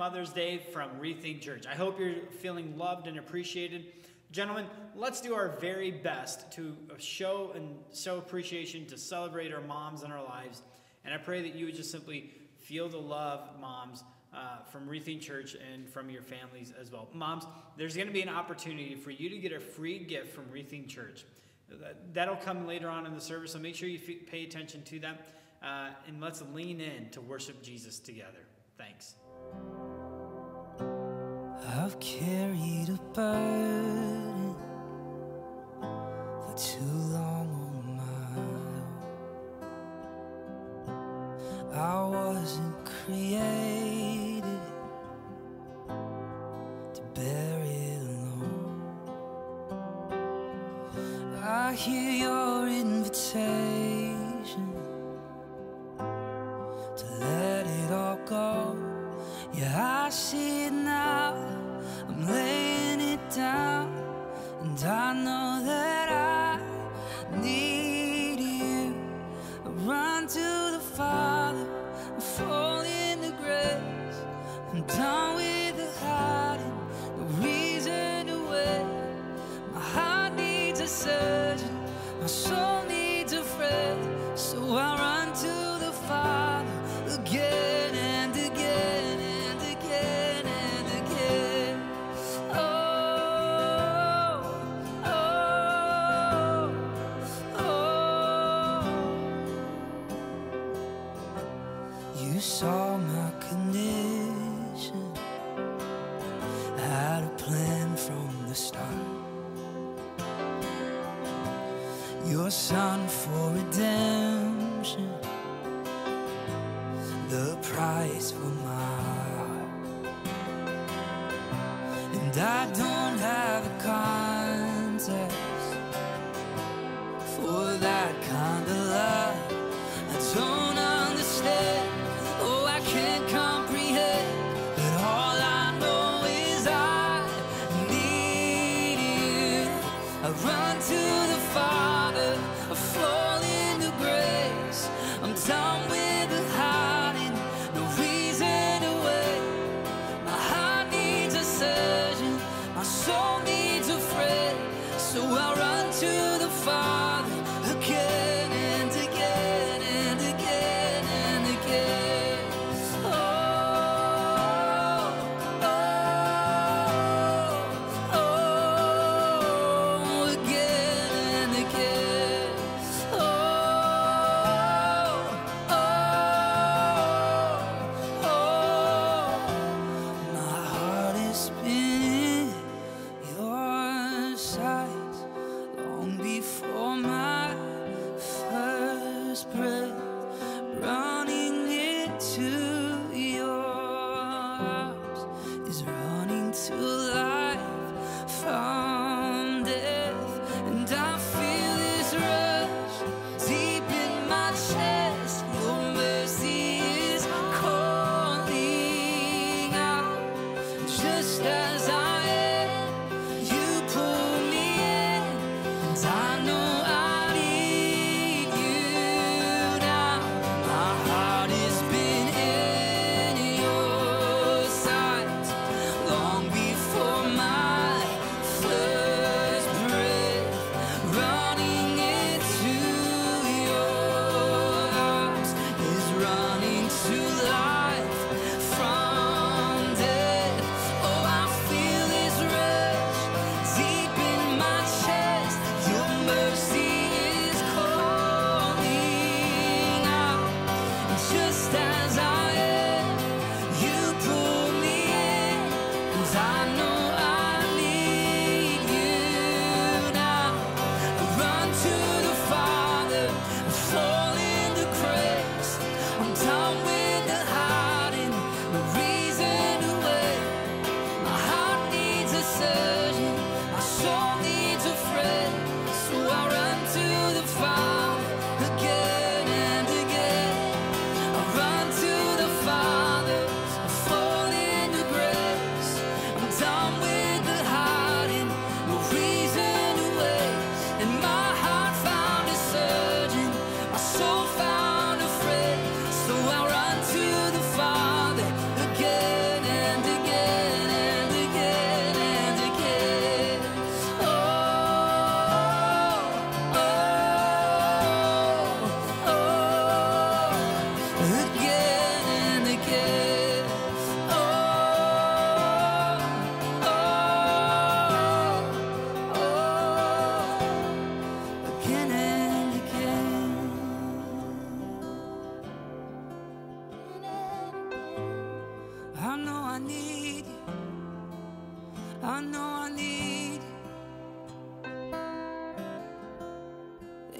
Mother's Day from Rethink Church. I hope you're feeling loved and appreciated. Gentlemen, let's do our very best to show appreciation, to celebrate our moms in our lives. And I pray that you would just simply feel the love, moms, from Rethink Church and from your families as well. Moms, there's going to be an opportunity for you to get a free gift from Rethink Church. That'll come later on in the service, so make sure you pay attention to that. And let's lean in to worship Jesus together. Thanks. I've carried a burden for too long on my own. I wasn't created to bear it alone. I hear your invitation to let it all go. Yeah, I see it now, I'm laying it down, and I know that I need you. I run to the Father, I fall into grace. I'm done with the hiding, no reason to wait. My heart needs a surgeon, my soul needs a friend, so I run to the Father again and again and again and again. Oh, oh, oh. You saw my condition, had a plan from the start. Your son for redemption, the price for my heart. And I don't have a context for that kind of love. I don't understand, oh, I can't comprehend, but all I know is I need you. I run to the Father, I fall into grace. I'm done with the hiding, no reason to wait. My heart needs a surgeon, my soul needs a friend, so I run to the Father again and again and again and again. Oh, oh, oh, again and again. Oh, oh, oh. My heart has been in your sight long before my first breath, running into your arms is running to life from death. And I feel this rush deep in my chest. Your mercy is calling out. Just as I am, you pull me in, and I know I need you now. My heart has been in your sight long before my first breath, running into your arms is running to life from death. Oh, I feel this rush deep in my chest. Your mercy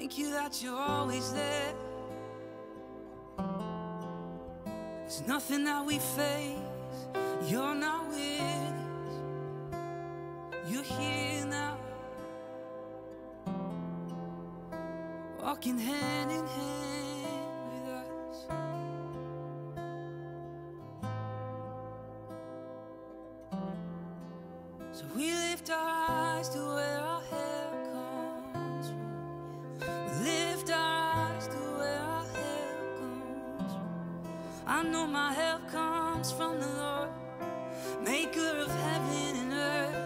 Thank you that you're always there. There's nothing that we face, you're not with us. You're here now, walking hand in hand with us. So we lift our eyes to where our help comes from. We lift our eyes to where our help comes from. I know my help comes from the Lord, maker of heaven and earth.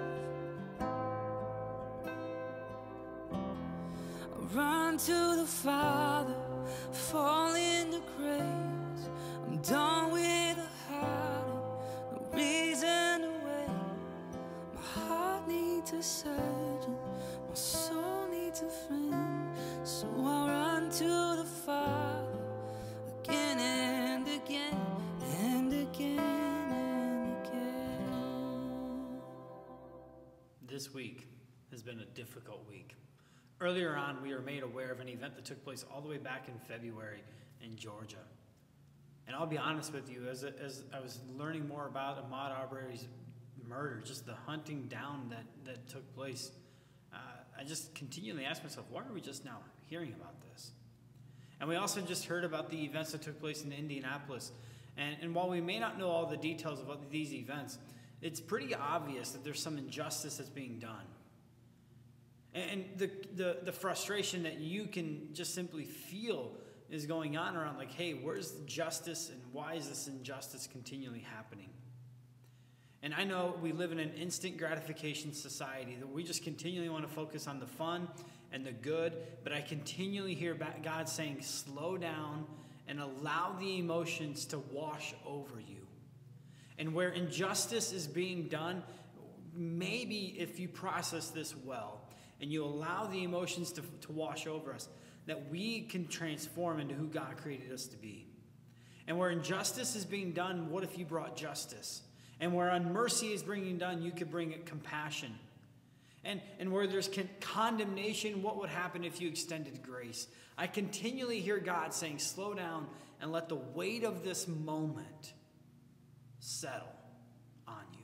I run to the Father, fall into grace. I'm done with the hiding, no reason to wait. My heart needs a surgeon, my soul needs a friend. So I run to the Father again and again and again and again. This week has been a difficult week. Earlier on, we were made aware of an event that took place all the way back in February in Georgia. And I'll be honest with you, as I was learning more about Ahmaud Arbery's murder, just the hunting down that took place, I just continually asked myself, why are we just now hearing about this? And we also just heard about the events that took place in Indianapolis. And while we may not know all the details of these events, it's pretty obvious that there's some injustice that's being done. And the frustration that you can just simply feel is going on around, like, hey, where's the justice and why is this injustice continually happening? And I know we live in an instant gratification society that we just continually want to focus on the fun and the good, but I continually hear God saying, slow down and allow the emotions to wash over you. And where injustice is being done, maybe if you process this well and you allow the emotions to wash over us, that we can transform into who God created us to be. And where injustice is being done, what if you brought justice? And where unmercy is being done, you could bring it compassion. And where there's condemnation, what would happen if you extended grace? I continually hear God saying, slow down and let the weight of this moment settle on you.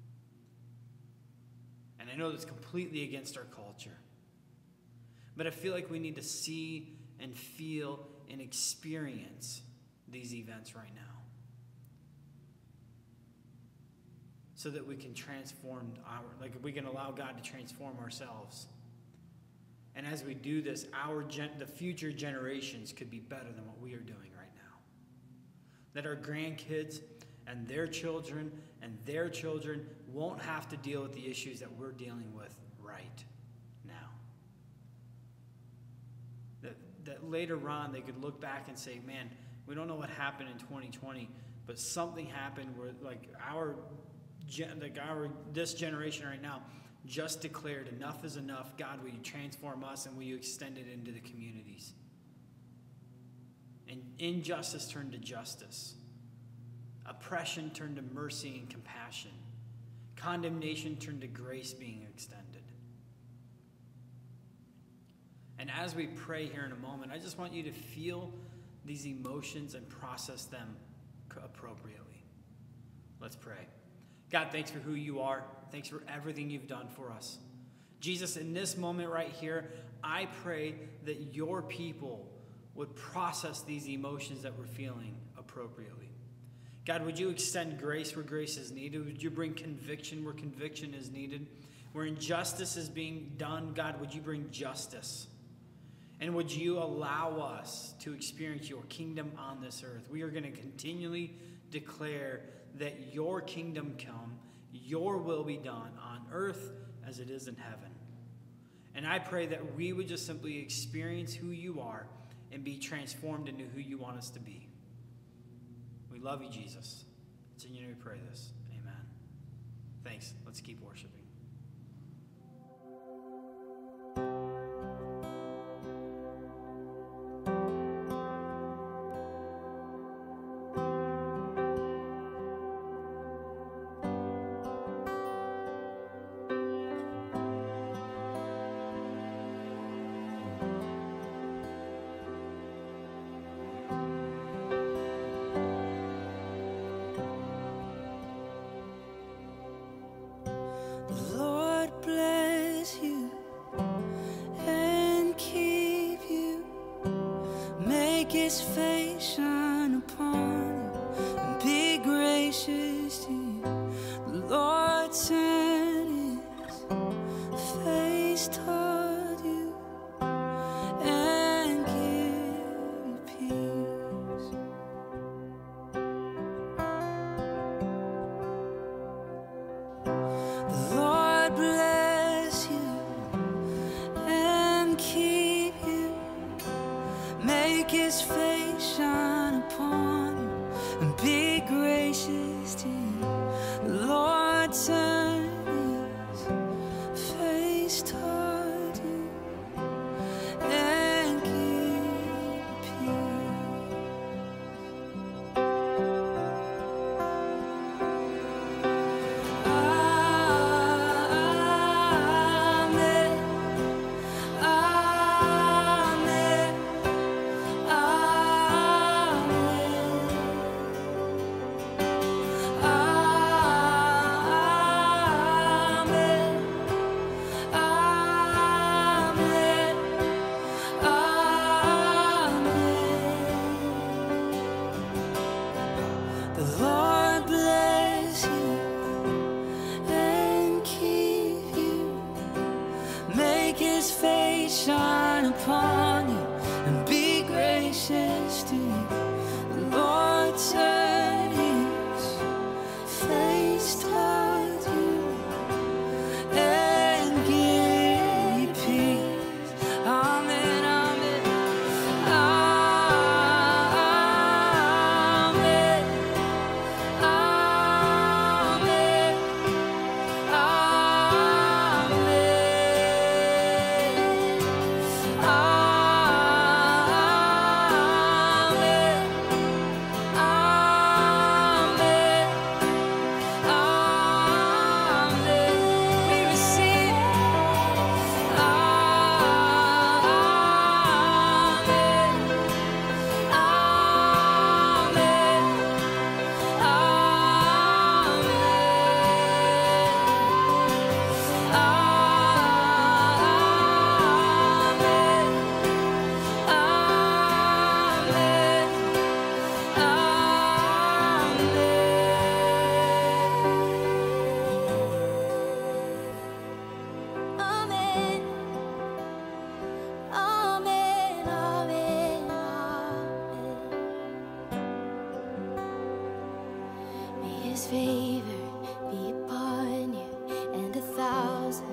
And I know that's completely against our culture. But I feel like we need to see and feel and experience these events right now, so that we can transform we can allow God to transform ourselves. And as we do this, the future generations could be better than what we are doing right now. That our grandkids and their children won't have to deal with the issues that we're dealing with right now. That later on they could look back and say, man, we don't know what happened in 2020, but something happened where this generation right now just declared enough is enough. God, will you transform us and will you extend it into the communities? And injustice turned to justice. Oppression turned to mercy and compassion. Condemnation turned to grace being extended. And as we pray here in a moment, I just want you to feel these emotions and process them appropriately. Let's pray. God, thanks for who you are. Thanks for everything you've done for us. Jesus, in this moment right here, I pray that your people would process these emotions that we're feeling appropriately. God, would you extend grace where grace is needed? Would you bring conviction where conviction is needed? Where injustice is being done, God, would you bring justice? And would you allow us to experience your kingdom on this earth? We are going to continually declare that your kingdom come, your will be done on earth as it is in heaven. And I pray that we would just simply experience who you are and be transformed into who you want us to be. We love you, Jesus. It's in your name we pray this. Amen. Thanks. Let's keep worshiping. His face shine upon you and be gracious to you. The Lord turn His face toward you and give you peace. The Lord bless you and keep you. Make His face shine upon you and be gracious to you. The Lord turn His face toward you and give you peace. Amen. Amen. The Lord bless you and keep you. Make His face shine upon you and be gracious to you. The Lord turn His face toward you and give you peace. Amen, amen, amen, amen, His favor be upon you and 1,000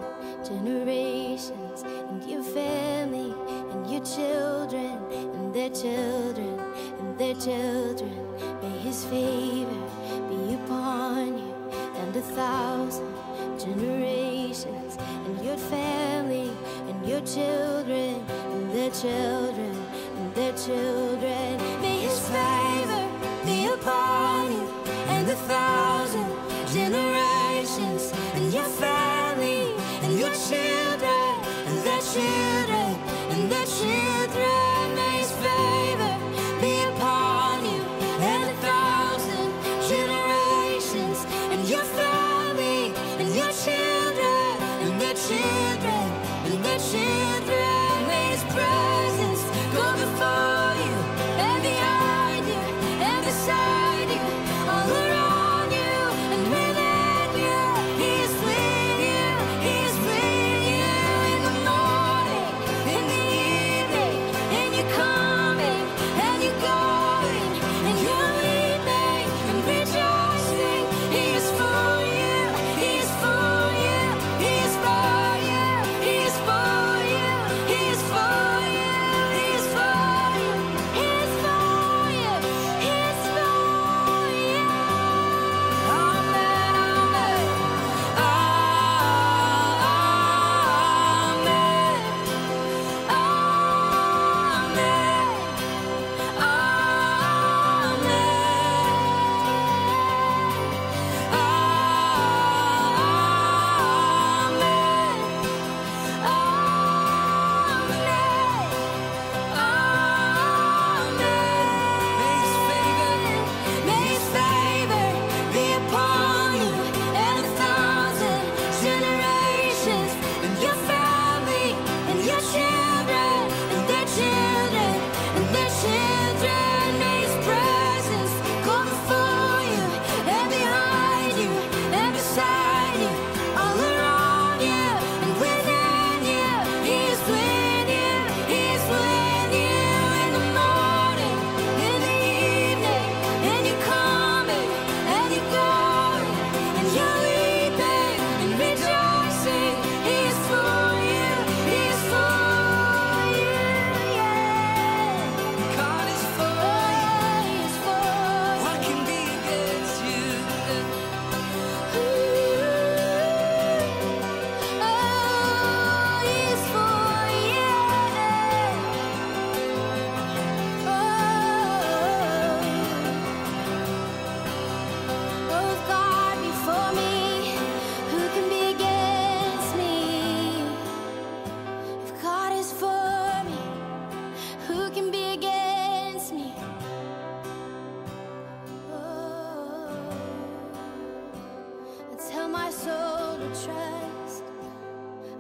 generations, and your family, and your children, and their children, and their children. May His favor be upon you and 1,000 generations, and your family, and your children, and their children, and their children. May His favor be upon you and 1,000 generations, and your family, and your children, and their children, and their children. May His favor be upon you and 1,000 generations, and your family, and your children, and their children, and their children. May His presence go before you and behind you and beside you, all around you and within you. He is with you, He is with you in the morning, in the evening, and you're coming and you're going, and you're weeping and rejoicing. He is for you, He is for you, He is for you, He is for you,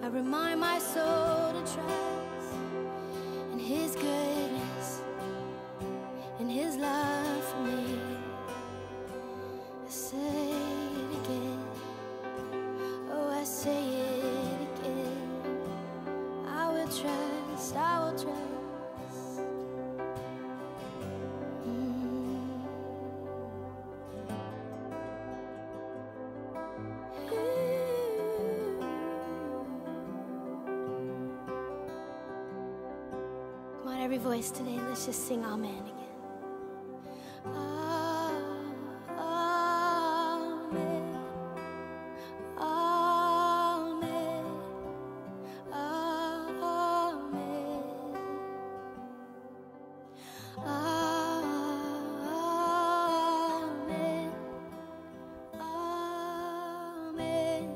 remind my soul to trust in His goodness, in His love for me. I say it again, oh I say it again. I will trust, I will trust. Come on, every voice today, let's just sing Amen again. Amen. Amen. Amen. Amen. Amen.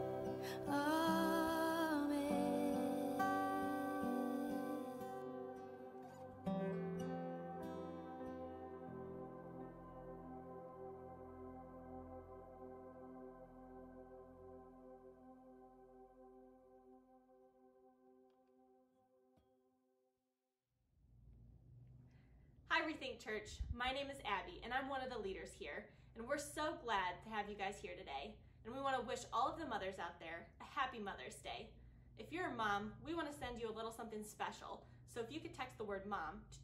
Hi Rethink Church, my name is Abby and I'm one of the leaders here, and we're so glad to have you guys here today, and we want to wish all of the mothers out there a happy Mother's Day. If you're a mom, we want to send you a little something special, so if you could text the word MOM to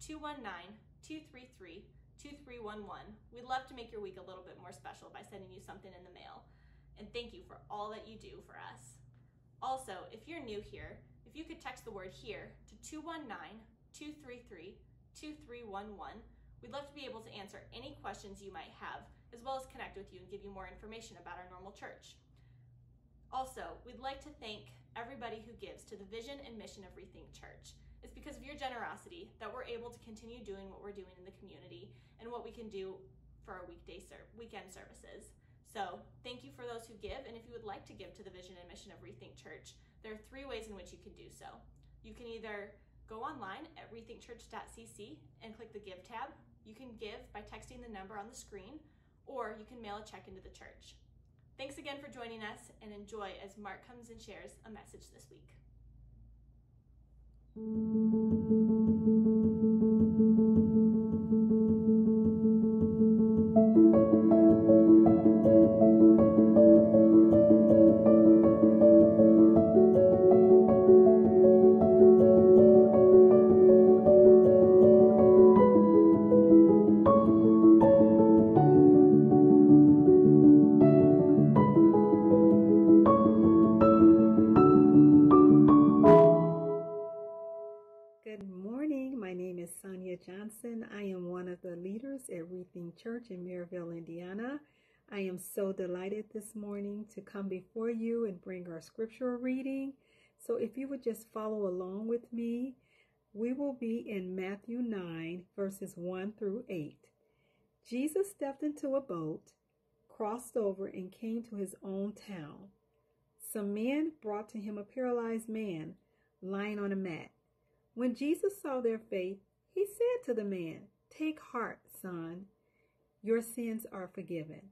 219-233-2311, we'd love to make your week a little bit more special by sending you something in the mail, and thank you for all that you do for us. Also, if you're new here, if you could text the word HERE to 219-233-2311, we'd love to be able to answer any questions you might have, as well as connect with you and give you more information about our normal church. Also, we'd like to thank everybody who gives to the vision and mission of Rethink Church. It's because of your generosity that we're able to continue doing what we're doing in the community and what we can do for our weekend services. So thank you for those who give, and if you would like to give to the vision and mission of Rethink Church, there are 3 ways in which you can do so. You can either go online at rethinkchurch.cc and click the Give tab. You can give by texting the number on the screen, or you can mail a check into the church. Thanks again for joining us, and enjoy as Mark comes and shares a message this week. Good morning. My name is Sonia Johnson. I am one of the leaders at Rethink Church in Maryville, Indiana. I am so delighted this morning to come before you and bring our scriptural reading. So if you would just follow along with me, we will be in Matthew 9, verses 1 through 8. Jesus stepped into a boat, crossed over, and came to his own town. Some men brought to him a paralyzed man lying on a mat. When Jesus saw their faith, he said to the man, "Take heart, son, your sins are forgiven."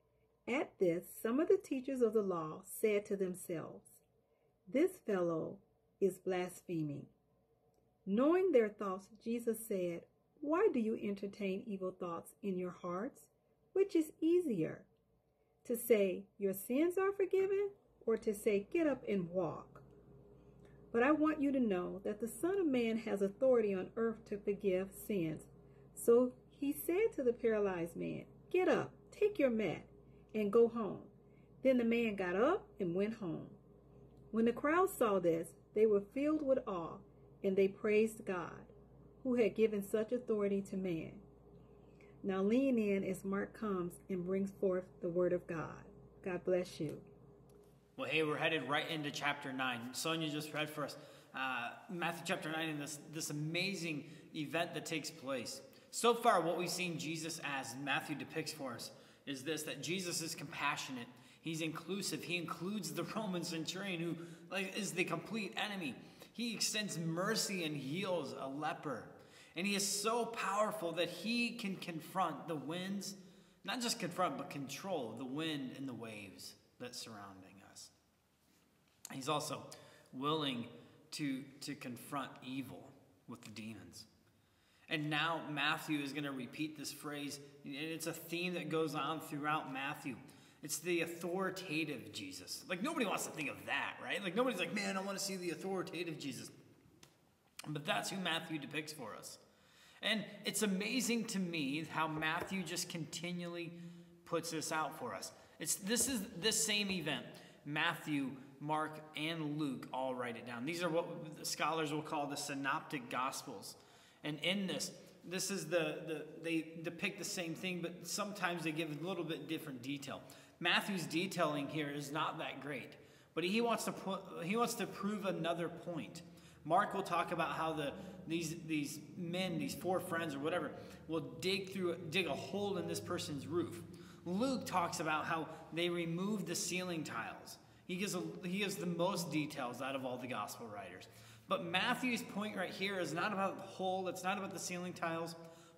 At this, some of the teachers of the law said to themselves, "This fellow is blaspheming." Knowing their thoughts, Jesus said, "Why do you entertain evil thoughts in your hearts? Which is easier, to say, 'Your sins are forgiven,' or to say, 'Get up and walk'? But I want you to know that the Son of Man has authority on earth to forgive sins." So he said to the paralyzed man, "Get up, take your mat, and go home." Then the man got up and went home. When the crowd saw this, they were filled with awe, and they praised God, who had given such authority to man. Now lean in as Mark comes and brings forth the word of God. God bless you. Well, hey, we're headed right into chapter 9. Sonia just read for us Matthew chapter 9 and this amazing event that takes place. So far, what we've seen Jesus as, Matthew depicts for us, is this, that Jesus is compassionate. He's inclusive. He includes the Roman centurion who is the complete enemy. He extends mercy and heals a leper. And he is so powerful that he can confront the winds, not just confront, but control the wind and the waves that's surrounding us. He's also willing to confront evil with the demons. And now Matthew is going to repeat this phrase, and it's a theme that goes on throughout Matthew. It's the authoritative Jesus. Like, nobody wants to think of that, right? Like, nobody's like, man, I want to see the authoritative Jesus. But that's who Matthew depicts for us. And it's amazing to me how Matthew just continually puts this out for us. This is this same event. Matthew, Mark, and Luke all write it down. These are what scholars will call the synoptic gospels. And in this is they depict the same thing, but sometimes they give a little bit different detail. Matthew's detailing here is not that great, but he wants to prove another point. Mark will talk about how these men, these four friends or whatever, will dig a hole in this person's roof. Luke talks about how they removed the ceiling tiles. He gives the most details out of all the gospel writers. But Matthew's point right here is not about the hole. It's not about the ceiling tiles.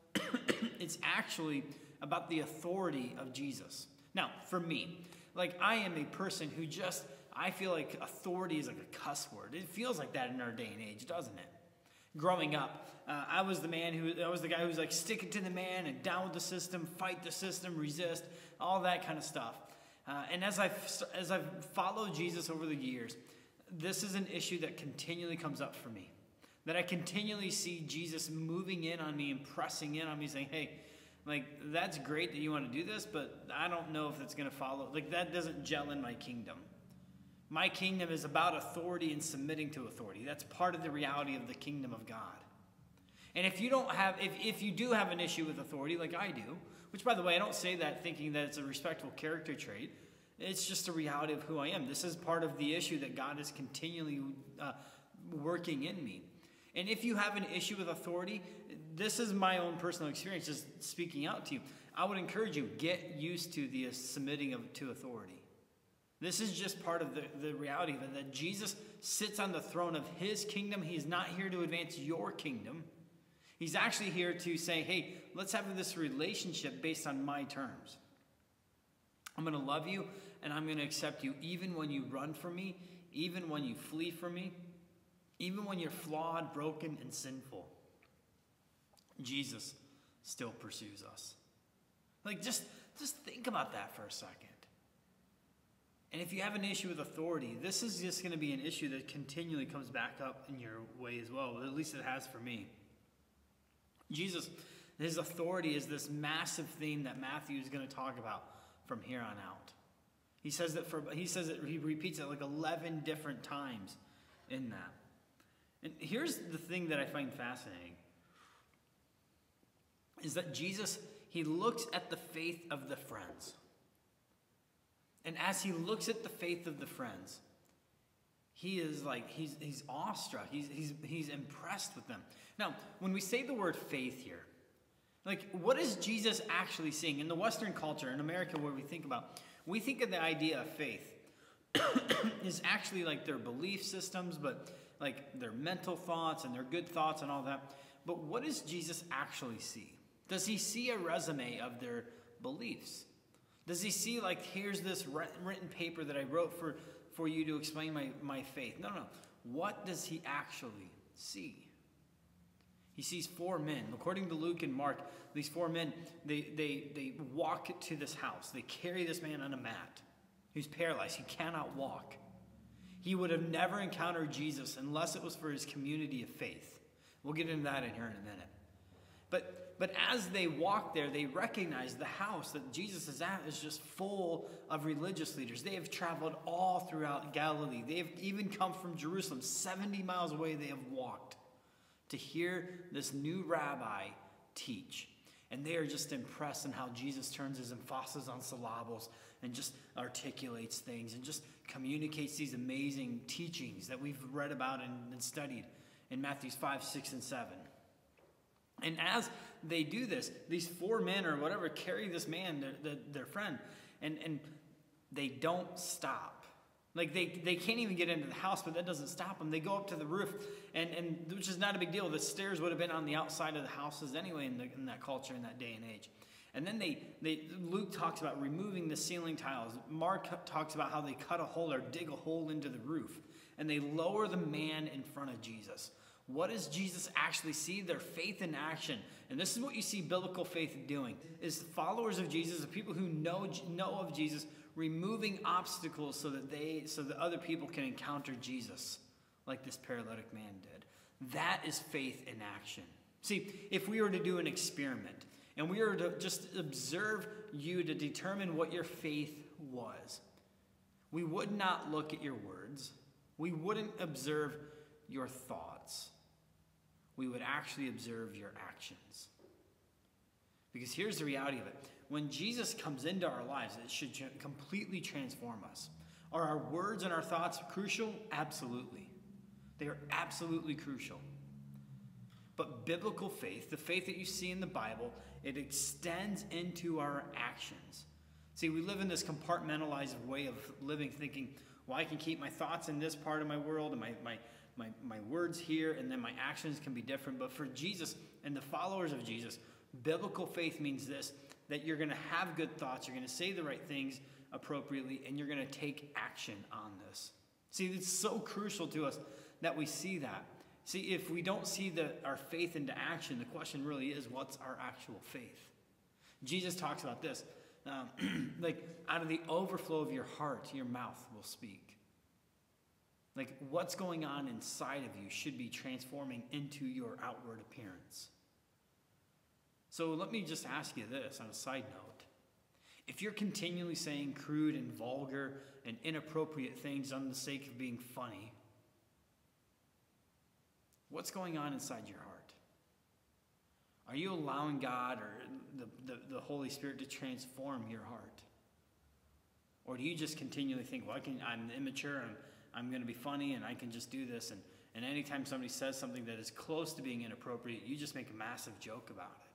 It's actually about the authority of Jesus. Now, for me, like, I am a person who I feel like authority is like a cuss word. It feels like that in our day and age, doesn't it? Growing up, I was the guy who was like, stick it to the man and down with the system, fight the system, resist, all that kind of stuff. And as I've followed Jesus over the years, this is an issue that continually comes up for me. That I continually see Jesus moving in on me and pressing in on me, saying, hey, like, that's great that you want to do this, but I don't know if it's going to follow. Like, that doesn't gel in my kingdom. My kingdom is about authority and submitting to authority. That's part of the reality of the kingdom of God. And if you do have an issue with authority, like I do, which, by the way, I don't say that thinking that it's a respectful character trait. It's just a reality of who I am. This is part of the issue that God is continually working in me. And if you have an issue with authority, this is my own personal experience just speaking out to you. I would encourage you, get used to the submitting to authority. This is just part of the reality of it, that Jesus sits on the throne of his kingdom. He's not here to advance your kingdom. He's actually here to say, hey, let's have this relationship based on my terms. I'm going to love you, and I'm going to accept you even when you run from me, even when you flee from me, even when you're flawed, broken, and sinful. Jesus still pursues us. Like, just think about that for a second. And if you have an issue with authority, this is just going to be an issue that continually comes back up in your way as well. At least it has for me. Jesus, his authority is this massive theme that Matthew is going to talk about from here on out. He repeats it like 11 different times in that. And here's the thing that I find fascinating, is that Jesus, he looks at the faith of the friends. And as he looks at the faith of the friends, he is like, he's awestruck. He's impressed with them. Now, when we say the word faith here, like, what is Jesus actually seeing? In the Western culture, in America, where we think of the idea of faith is actually like their belief systems, but like their mental thoughts and their good thoughts and all that. But what does Jesus actually see? Does he see a resume of their beliefs? Does he see, like, here's this written paper that I wrote for you to explain my faith? No. What does he actually see? He sees four men. According to Luke and Mark, these four men, they walk to this house. They carry this man on a mat who's paralyzed. He cannot walk. He would have never encountered Jesus unless it was for his community of faith. We'll get into that in here in a minute. But as they walk there, they recognize the house that Jesus is at is just full of religious leaders. They have traveled all throughout Galilee. They have even come from Jerusalem. 70 miles away they have walked to hear this new rabbi teach. And they are just impressed in how Jesus turns his emphasis on syllables and just articulates things and just communicates these amazing teachings that we've read about and studied in Matthew 5, 6, and 7. And as they do this, these four men or whatever carry this man, their friend, and they don't stop. Like, they can't even get into the house, but that doesn't stop them. They go up to the roof, and which is not a big deal. The stairs would have been on the outside of the houses anyway in that culture, in that day and age. And then Luke talks about removing the ceiling tiles. Mark talks about how they cut a hole or dig a hole into the roof. and they lower the man in front of Jesus. What does Jesus actually see? Their faith in action. And this is what you see biblical faith doing, is followers of Jesus, the people who know of Jesus, removing obstacles so that other people can encounter Jesus like this paralytic man did. That is faith in action. See, if we were to do an experiment and we were to just observe you to determine what your faith was, we would not look at your words. We wouldn't observe your thoughts. We would actually observe your actions. Because here's the reality of it. When Jesus comes into our lives, it should completely transform us. Are our words and our thoughts crucial? Absolutely. They are absolutely crucial. But biblical faith, the faith that you see in the Bible, it extends into our actions. See, we live in this compartmentalized way of living, thinking, well, I can keep my thoughts in this part of my world and my words here, and then my actions can be different. But for Jesus and the followers of Jesus, biblical faith means this, that you're going to have good thoughts, you're going to say the right things appropriately, and you're going to take action on this. See, it's so crucial to us that we see that. See, if we don't see our faith into action, the question really is, what's our actual faith? Jesus talks about this. Like, out of the overflow of your heart, your mouth will speak. Like, what's going on inside of you should be transforming into your outward appearance. So let me just ask you this on a side note. If you're continually saying crude and vulgar and inappropriate things on the sake of being funny, what's going on inside your heart? Are you allowing God or the Holy Spirit to transform your heart? Or do you just continually think, well, I'm immature, I'm going to be funny, and I can just do this, and anytime somebody says something that is close to being inappropriate, you just make a massive joke about it?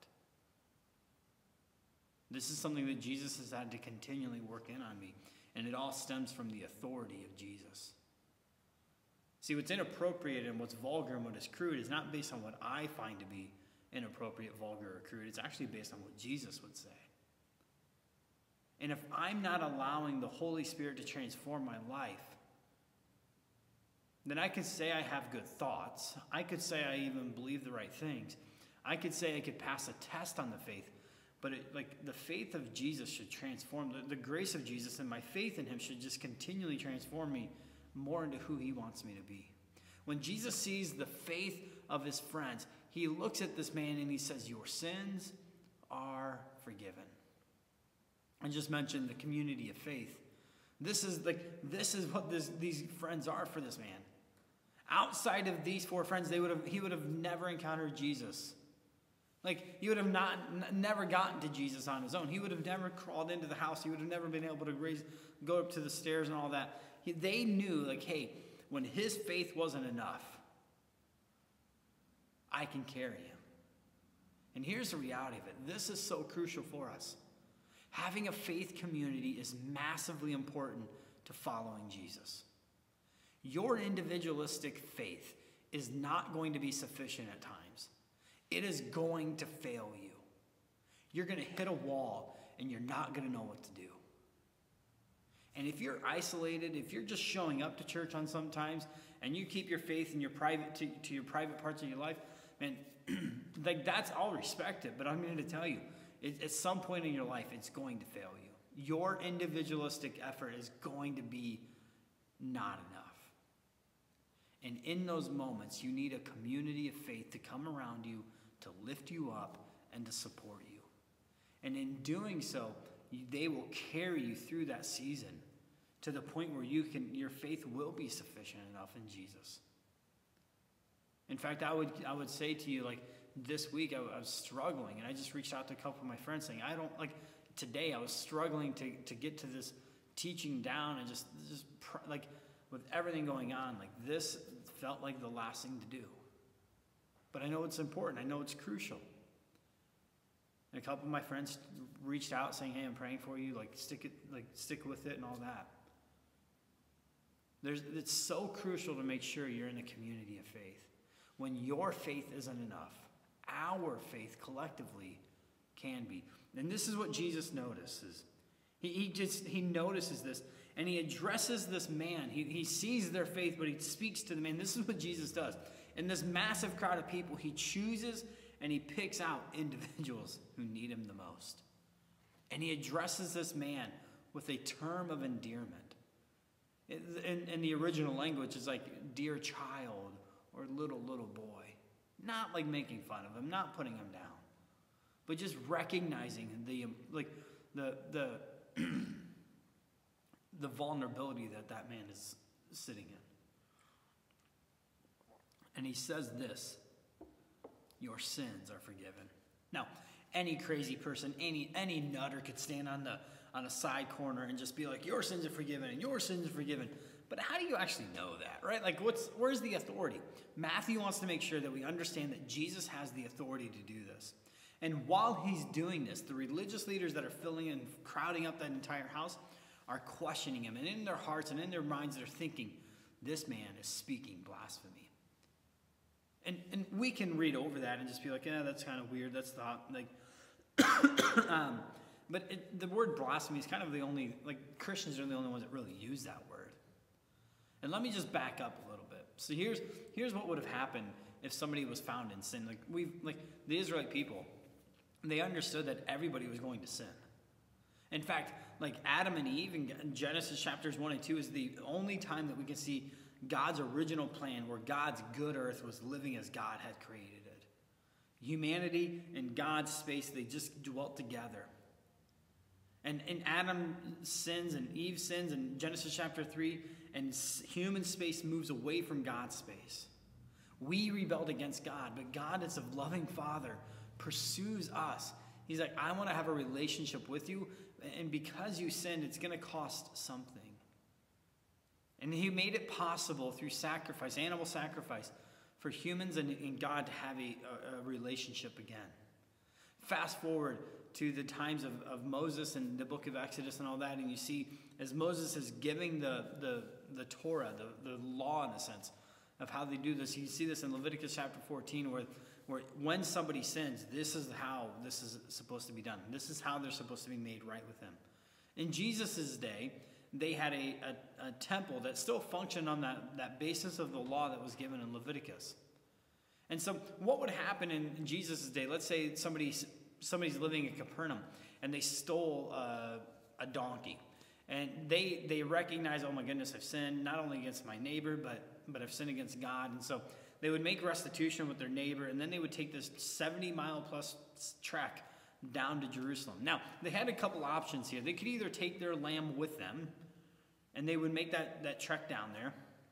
This is something that Jesus has had to continually work in on me, and it all stems from the authority of Jesus. See, what's inappropriate and what's vulgar and what is crude is not based on what I find to be inappropriate, vulgar, or crude. It's actually based on what Jesus would say. And if I'm not allowing the Holy Spirit to transform my life, then I could say I have good thoughts. I could say I even believe the right things. I could say I could pass a test on the faith. But the faith of Jesus should transform. The grace of Jesus and my faith in him should just continually transform me more into who he wants me to be. When Jesus sees the faith of his friends, he looks at this man and he says, your sins are forgiven. I just mentioned the community of faith. This is what these friends are for this man. Outside of these four friends, he would have never encountered Jesus. Like, he would have never gotten to Jesus on his own. He would have never crawled into the house. He would have never been able to go up to the stairs and all that. They knew, like, hey, when his faith wasn't enough, I can carry him. And here's the reality of it. This is so crucial for us. Having a faith community is massively important to following Jesus. Your individualistic faith is not going to be sufficient at times. It is going to fail you. You're going to hit a wall and you're not going to know what to do. And if you're isolated, if you're just showing up to church on sometimes and you keep your faith in your private to your private parts of your life, man, like, that's, I'll respect it, but I'm going to tell you, at some point in your life, it's going to fail you. Your individualistic effort is going to be not enough. And in those moments, you need a community of faith to come around you, to lift you up, and to support you. And in doing so, they will carry you through that season to the point where your faith will be sufficient enough in Jesus. In fact, I would say to you, like, this week I was struggling, and I just reached out to a couple of my friends saying, today I was struggling to get to this teaching down, and just like, with everything going on, like, this felt like the last thing to do. But I know it's important. I know it's crucial. And a couple of my friends reached out saying, hey, I'm praying for you, stick with it and all that. It's so crucial to make sure you're in a community of faith. When your faith isn't enough, our faith collectively can be. And this is what Jesus notices. He notices this, And he addresses this man. He sees their faith, but he speaks to the man. This is what Jesus does. In this massive crowd of people, he chooses and he picks out individuals who need him the most. And he addresses this man with a term of endearment. In the original language, it's like dear child or little boy. Not like making fun of him, not putting him down, but just recognizing the the vulnerability that man is sitting in. And he says this, your sins are forgiven. Now, any crazy person, any nutter could stand on a side corner and just be like, your sins are forgiven and your sins are forgiven. But how do you actually know that, right? Like, where's the authority? Matthew wants to make sure that we understand that Jesus has the authority to do this. And while he's doing this, the religious leaders that are filling and crowding up that entire house are questioning him. And in their hearts and in their minds, they're thinking, this man is speaking blasphemy. And we can read over that and just be like, yeah, that's kind of weird. That's thought. Like, but the word blasphemy is kind of the only, like, Christians are the only ones that really use that word. And let me just back up a little bit. So here's what would have happened if somebody was found in sin. Like the Israelite people, they understood that everybody was going to sin. In fact, like Adam and Eve in Genesis chapters 1 and 2 is the only time that we can see God's original plan where God's good earth was living as God had created it. Humanity and God's space, they just dwelt together. And Adam sins and Eve sins in Genesis chapter 3, and human space moves away from God's space. We rebelled against God, but God, as a loving Father, pursues us. He's like, I want to have a relationship with you, and because you sinned, it's going to cost something. And he made it possible through sacrifice, animal sacrifice, for humans and God to have a relationship again. Fast forward to the times of Moses and the book of Exodus and all that, and you see as Moses is giving the Torah, the law in a sense, of how they do this. You see this in Leviticus chapter 14 where when somebody sins, this is how this is supposed to be done. This is how they're supposed to be made right with him. In Jesus' day, they had a temple that still functioned on that basis of the law that was given in Leviticus. And so what would happen in Jesus' day? Let's say somebody's living in Capernaum and they stole a donkey. And they recognize, oh my goodness, I've sinned not only against my neighbor, but I've sinned against God. And so they would make restitution with their neighbor, and then they would take this 70-mile-plus trek down to Jerusalem. Now, they had a couple options here. They could either take their lamb with them, and they would make that trek down there,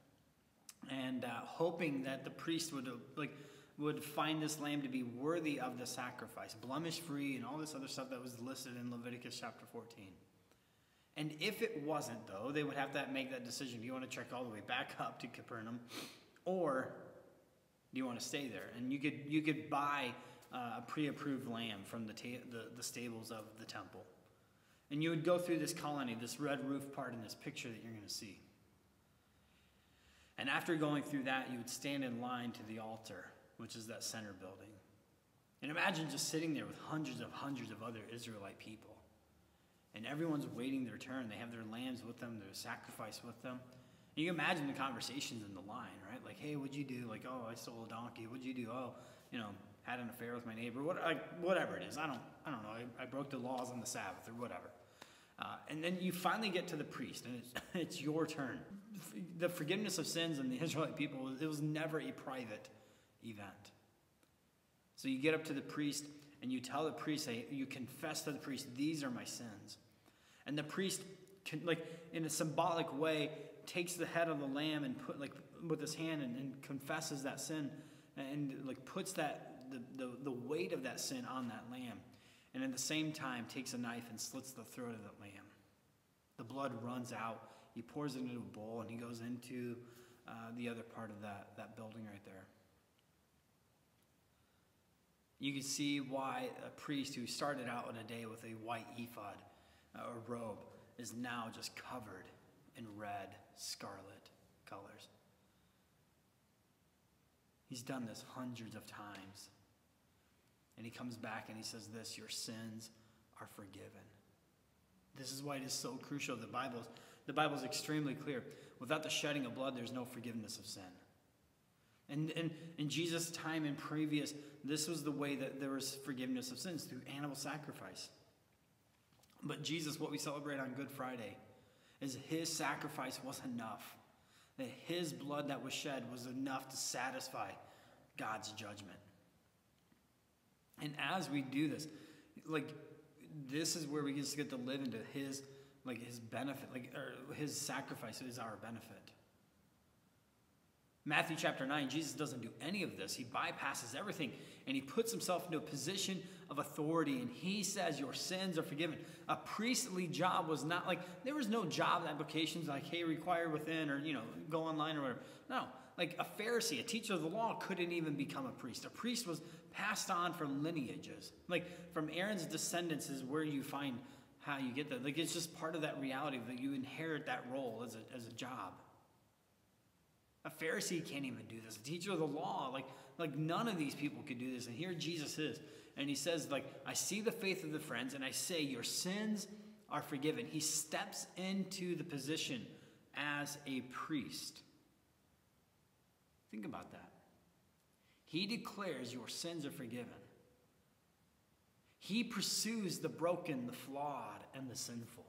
and hoping that the priest would find this lamb to be worthy of the sacrifice, blemish-free, and all this other stuff that was listed in Leviticus chapter 14. And if it wasn't, though, they would have to make that decision. Do you want to trek all the way back up to Capernaum, or do you want to stay there? And you could buy a pre-approved lamb from the stables of the temple. And you would go through this colony, this red roof part in this picture that you're going to see. And after going through that, you would stand in line to the altar, which is that center building. And imagine just sitting there with hundreds of other Israelite people. And everyone's waiting their turn. They have their lambs with them, their sacrifice with them. And you can imagine the conversations in the line, right? Like, hey, what'd you do? Like, oh, I stole a donkey. What'd you do? Oh, had an affair with my neighbor. Whatever it is. I don't know. I broke the laws on the Sabbath or whatever. And then you finally get to the priest, and it's your turn. The forgiveness of sins in the Israelite people, it was never a private event. So you get up to the priest, and you tell the priest, you confess to the priest, these are my sins. And the priest, in a symbolic way, takes the head of the lamb and with his hand and confesses that sin, and puts the weight of that sin on that lamb. And at the same time, takes a knife and slits the throat of the lamb. The blood runs out. He pours it into a bowl, and he goes into the other part of that building right there. You can see why a priest who started out in a day with a white ephod or robe is now just covered in red, scarlet colors. He's done this hundreds of times. And he comes back and he says this, your sins are forgiven. This is why it is so crucial. The Bible The Bible is extremely clear. Without the shedding of blood, there's no forgiveness of sin. And in Jesus' time and previous, this was the way that there was forgiveness of sins, through animal sacrifice. But Jesus, what we celebrate on Good Friday, is his sacrifice was enough. That his blood that was shed was enough to satisfy God's judgment. And as we do this, this is where we just get to live into his benefit, or his sacrifice is our benefit. Matthew chapter 9, Jesus doesn't do any of this. He bypasses everything, and he puts himself into a position of authority, and he says your sins are forgiven. A priestly job was not there was no job applications hey, require within, or, go online or whatever. No, a Pharisee, a teacher of the law, couldn't even become a priest. A priest was passed on from lineages. From Aaron's descendants is where you find how you get that. It's just part of that reality that you inherit that role as a job. A Pharisee can't even do this. A teacher of the law, none of these people could do this. And here Jesus is. And he says, I see the faith of the friends, and I say your sins are forgiven. He steps into the position as a priest. Think about that. He declares your sins are forgiven. He pursues the broken, the flawed, and the sinful.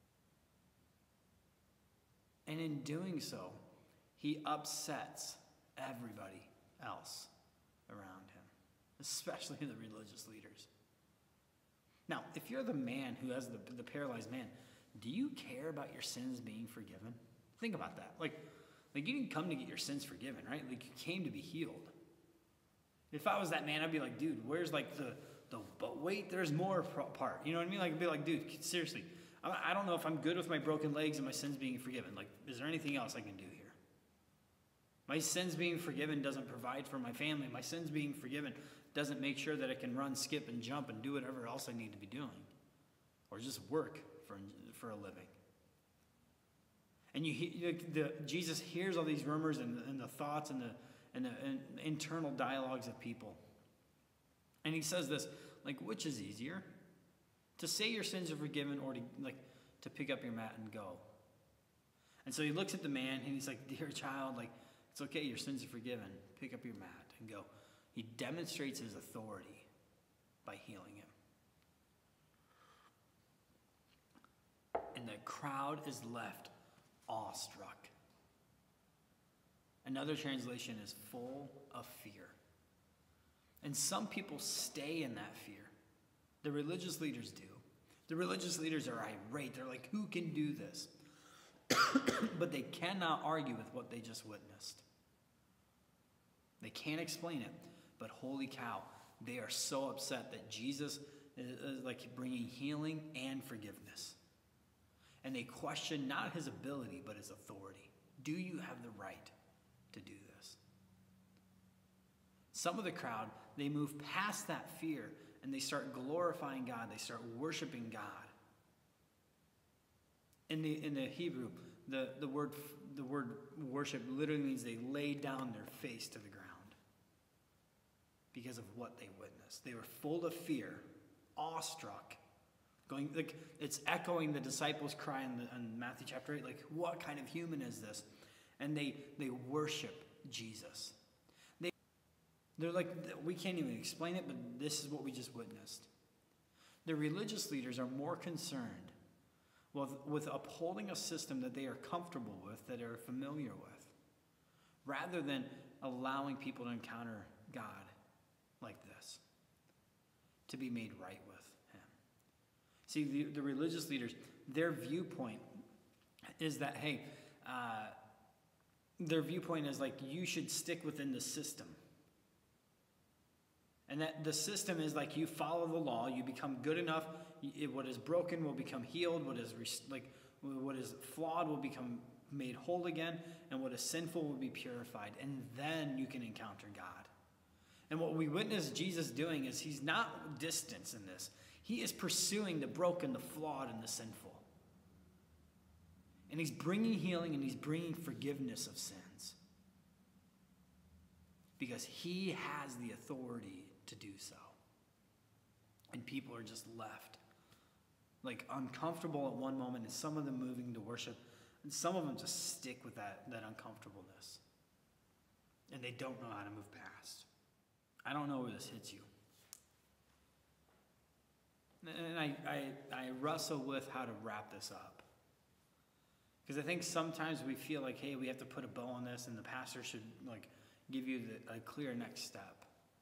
And in doing so, he upsets everybody else around him, especially the religious leaders. Now, if you're the man who has the paralyzed man, do you care about your sins being forgiven? Think about that. You didn't come to get your sins forgiven, right? You came to be healed. If I was that man, I'd be like, dude, where's but wait, there's more part. You know what I mean? I'd be like, dude, seriously, I don't know if I'm good with my broken legs and my sins being forgiven. Is there anything else I can do here? My sins being forgiven doesn't provide for my family. My sins being forgiven doesn't make sure that I can run, skip, and jump and do whatever else I need to be doing. Or just work for a living. And Jesus hears all these rumors and the thoughts and the internal dialogues of people. And he says this, which is easier? To say your sins are forgiven, or to pick up your mat and go? And so he looks at the man and he's like, dear child, it's okay, your sins are forgiven. Pick up your mat and go. He demonstrates his authority by healing him. And the crowd is left awestruck. Another translation is full of fear. And some people stay in that fear. The religious leaders do. The religious leaders are irate. They're like, who can do this? But they cannot argue with what they just witnessed. They can't explain it, but holy cow, they are so upset that Jesus is bringing healing and forgiveness. And they question not his ability, but his authority. Do you have the right to do this? Some of the crowd, they move past that fear and they start glorifying God. They start worshiping God. In the Hebrew, the word worship literally means they lay down their face to the ground because of what they witnessed. They were full of fear, awestruck, it's echoing the disciples' cry in Matthew chapter 8, what kind of human is this? And they worship Jesus. They're like, we can't even explain it, but this is what we just witnessed. The religious leaders are more concerned with upholding a system that they are comfortable with, that are familiar with, rather than allowing people to encounter God like this, to be made right with him. See, the religious leaders, their viewpoint is that, hey, their viewpoint is you should stick within the system. And that the system is you follow the law, you become good enough, what is broken will become healed, what is flawed will become made whole again, and what is sinful will be purified, and then you can encounter God. And what we witness Jesus doing is he's not distant in this. He is pursuing the broken, the flawed, and the sinful. And he's bringing healing and he's bringing forgiveness of sins. Because he has the authority to do so. And people are just left uncomfortable at one moment, and some of them moving to worship, And some of them just stick with that uncomfortableness. And they don't know how to move past. I don't know where this hits you. And I wrestle with how to wrap this up. Because I think sometimes we feel like, hey, we have to put a bow on this, and the pastor should give you a clear next step.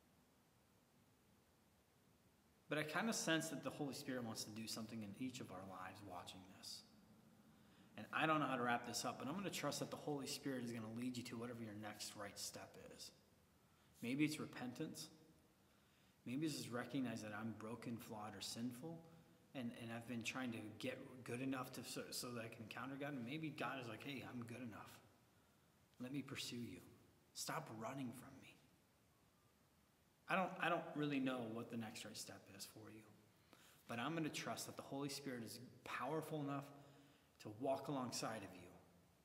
But I kind of sense that the Holy Spirit wants to do something in each of our lives watching this. And I don't know how to wrap this up, but I'm going to trust that the Holy Spirit is going to lead you to whatever your next right step is. Maybe it's repentance. Maybe it's just recognize that I'm broken, flawed, or sinful, and I've been trying to get good enough so that I can encounter God. And maybe God is like, hey, I'm good enough. Let me pursue you. Stop running from me. I don't really know what the next right step is for you, but I'm going to trust that the Holy Spirit is powerful enough to walk alongside of you,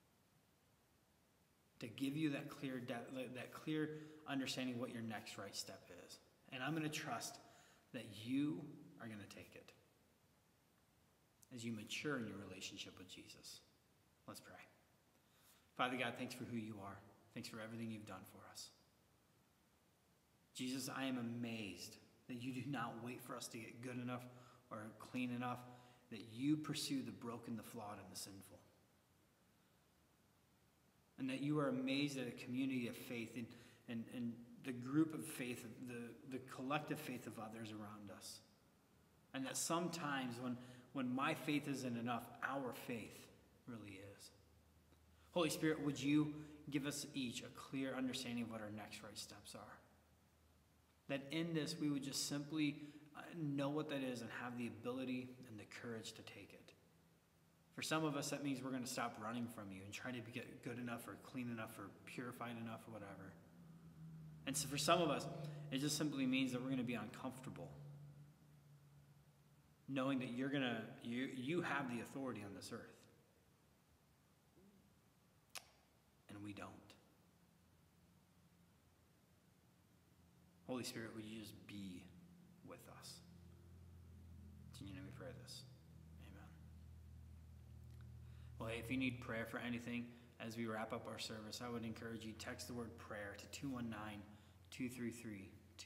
to give you that clear understanding of what your next right step is. And I'm going to trust that you are going to take it as you mature in your relationship with Jesus. Let's pray. Father God, thanks for who you are. Thanks for everything you've done for us. Jesus, I am amazed that you do not wait for us to get good enough or clean enough, that you pursue the broken, the flawed, and the sinful. And that you are amazed at a community of faith and the group of faith, the collective faith of others around us. And that sometimes when my faith isn't enough, our faith really is. Holy Spirit, would you give us each a clear understanding of what our next right steps are? That in this we would just simply know what that is and have the ability and the courage to take it. For some of us, that means we're going to stop running from you and try to get good enough or clean enough or purified enough or whatever. And so for some of us, it just simply means that we're going to be uncomfortable, knowing that you have the authority on this earth, and we don't. Holy Spirit, would you just be with us? It's in your name we pray this. Amen. Well, hey, if you need prayer for anything as we wrap up our service, I would encourage you, text the word prayer to 219-233-2311.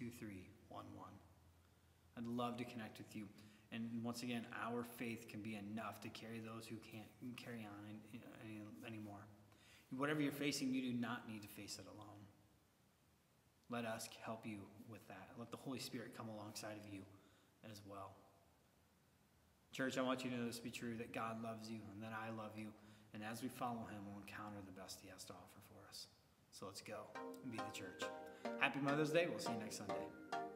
I'd love to connect with you. And once again, our faith can be enough to carry those who can't carry on anymore. Whatever you're facing, you do not need to face it alone. Let us help you with that. Let the Holy Spirit come alongside of you as well. Church, I want you to know this to be true, that God loves you and that I love you. And as we follow him, we'll encounter the best he has to offer for us. So let's go and be the church. Happy Mother's Day. We'll see you next Sunday.